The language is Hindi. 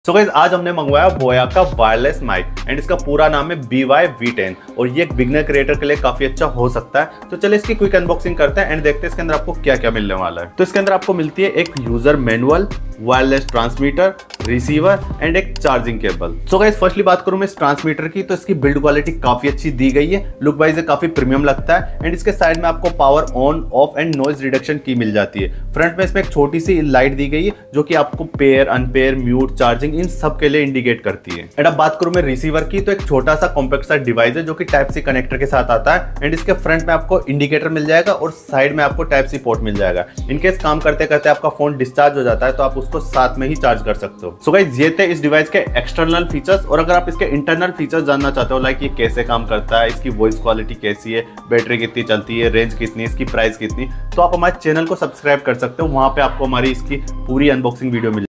सो गाइस आज हमने मंगवाया बोया का वायरलेस माइक एंड इसका पूरा नाम है BY-V10 और ये एक बिगनर क्रिएटर के लिए काफी अच्छा हो सकता है। तो चलिए इसकी क्विक अनबॉक्सिंग करते हैं एंड देखते हैं इसके अंदर आपको क्या क्या मिलने वाला है। तो इसके अंदर आपको मिलती है एक user manual, wireless transmitter, receiver and एक charging cable. So guys firstly बात करूं मैं इस ट्रांसमीटर की, तो इसकी बिल्ड क्वालिटी काफी अच्छी दी गई है, लुक वाइज ये काफी प्रीमियम लगता है एंड इसके साइड में आपको power on off and noise reduction की मिल जाती है। फ्रंट में इसमें एक छोटी सी लाइट दी गई है जो कि आपको पेयर, अनपेयर, म्यूट, चार्जिंग इन सब के लिए इंडिकेट करती है। एंड अब बात करूं मैं रिसीवर की, तो एक छोटा सा कॉम्पैक्ट सा डिवाइस है जो कि टाइप सी कनेक्टर के साथ आता है एंड इसके फ्रंट में आपको इंडिकेटर मिल जाएगा और साइड में आपको टाइप सी पोर्ट मिल जाएगा। इनकेस काम करते करते आपका फोन डिस्चार्ज हो जाता है तो आप उसको साथ में ही चार्ज कर सकते हो। सो गाइस ये थे इस डिवाइस के एक्सटर्नल फीचर्स, और अगर आप इसके इंटरनल फीचर्स जानना चाहते हो लाइक ये कैसे काम करता है, इसकी वॉइस क्वालिटी कैसी है, बैटरी कितनी चलती है, रेंज कितनी, इसकी प्राइस कितनी, तो आप हमारे चैनल को सब्सक्राइब कर सकते हो। वहां पे आपको हमारी इसकी पूरी अनबॉक्सिंग वीडियो मिल